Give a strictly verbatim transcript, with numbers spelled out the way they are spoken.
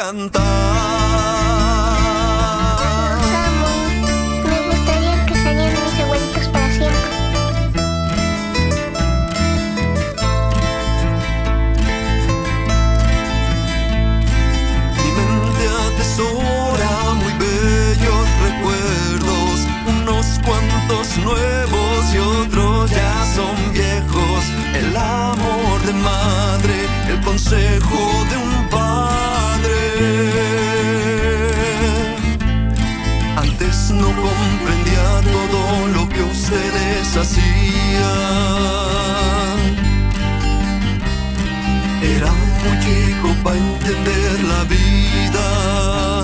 cantar. Los amo. Me gustaría que serían mis abuelitos para siempre. Mi mente atesora muy bellos recuerdos, unos cuantos nuevos y otros ya son viejos. El amor de madre, el consejo de un padre. Antes no comprendía todo lo que ustedes hacían. Era muy chico para entender la vida.